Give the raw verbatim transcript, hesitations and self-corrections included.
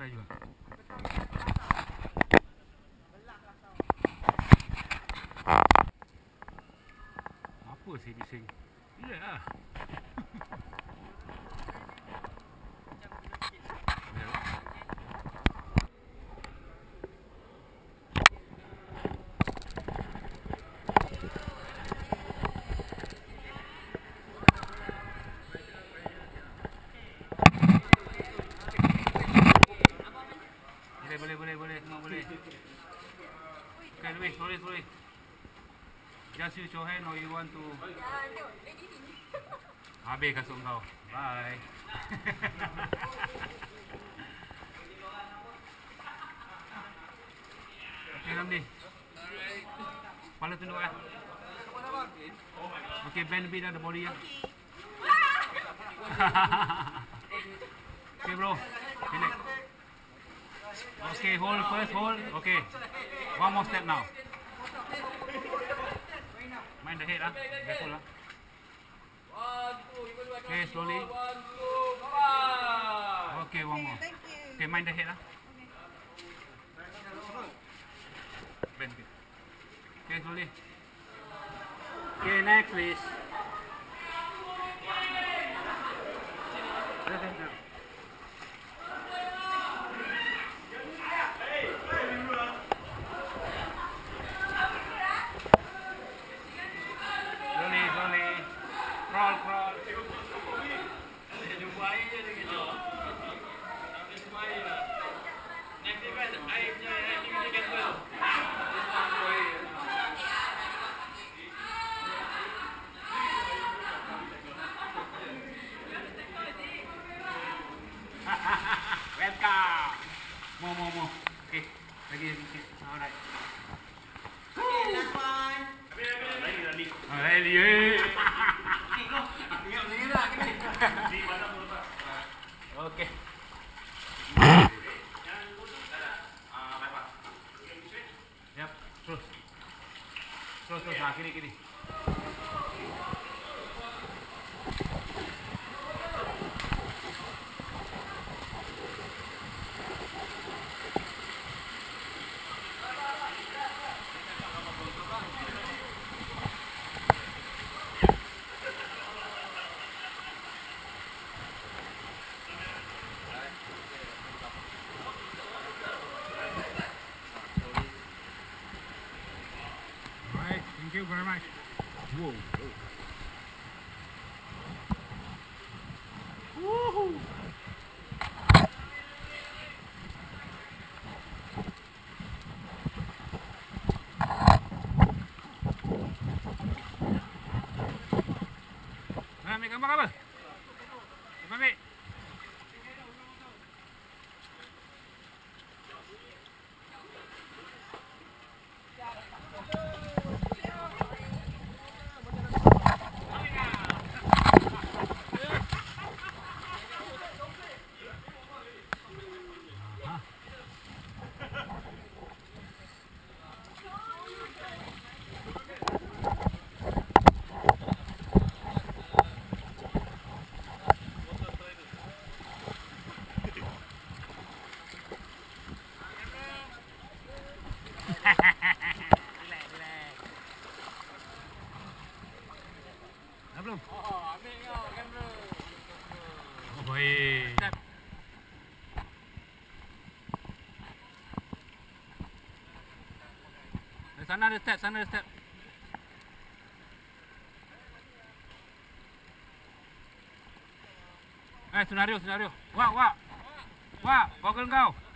try juga. Apa sih bising? Iya lah. Boleh, boleh, boleh, semua boleh. Okay, Louis, sorry, sorry. Just use your hand or you want to... Habis kasut kau. Bye. Okay, Ramli. Kepala tunduk ya. Okay, bend a bit on the body ya. Okay, bro. Relax. Okay, hold first, hold. Okay. One more step now. Mind the head, ah. Careful, ah. Okay, slowly. Okay, one more. Okay, mind the head, ah. Bend it. Okay, slowly. Okay, next, please. Crawl, crawl. Jumpa air je dia kejar. Tapi semua air lah. Next ni kan air punya activity cancel. Welcome. More, more, more. Okay. Lagi sikit. Alright. Okay, last one. Lagi, lagi. Lagi, eh. Okay. Yep, terus. Terus, terus. Nah, kiri, kiri. Thank you very much. Whoa. Woohoo. Nah, ambil gambar apa? Ambil. Dah belum? Oh, ambil kau kamera. Oh, baik. Step. Sana ada step, sana ada step. Eh, senario, senario. Wak, wak. Wak, goggle kau.